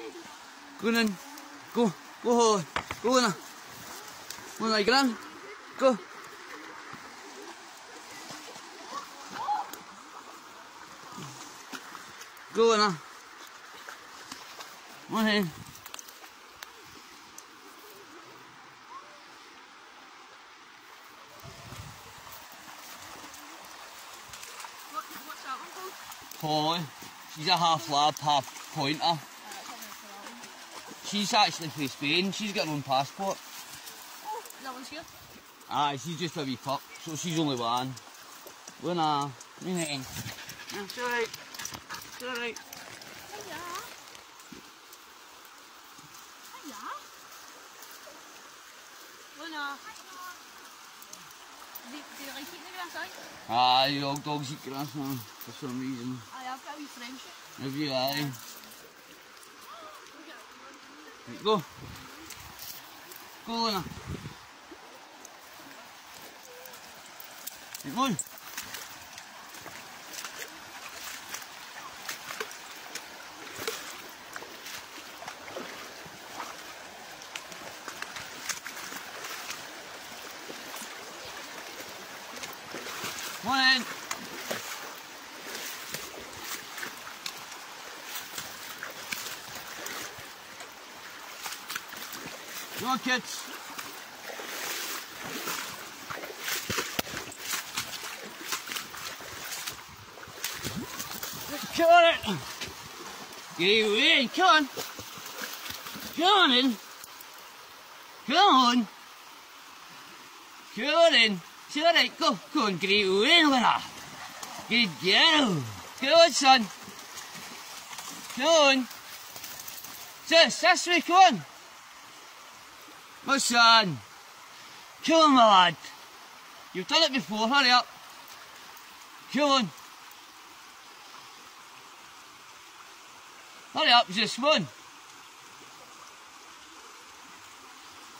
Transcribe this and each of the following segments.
Go on. Go. Go. Go on. Go on, get on. Go. Go on. Come on in. What's that one called? Polly. She's a half lab, half pointer. She's actually from Spain. She's got her own passport. Oh, that one's here. Aye, she's just a wee pup, so she's only one. Winner. Meaning. It's alright. It's alright. Hiya. Hiya. Luna. Do you like eating the grass, eh? Aye, all dogs eat grass now, for some reason. Aye, I've got a wee friendship. Have you, aye? Right, go. Go, Luna. Right, go on. Come on in. Come on, kids. Come on in. Get away. Come on. Come on in. Come on. Come on in. It's alright, go on, get away, winner. Good girl. Come on, son. Come on. Sis, this way, come on. My son. Come on, my lad. You've done it before, hurry up. Come on. Hurry up, Zeus, come on.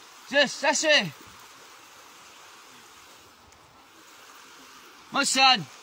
Zeus, this way. My son.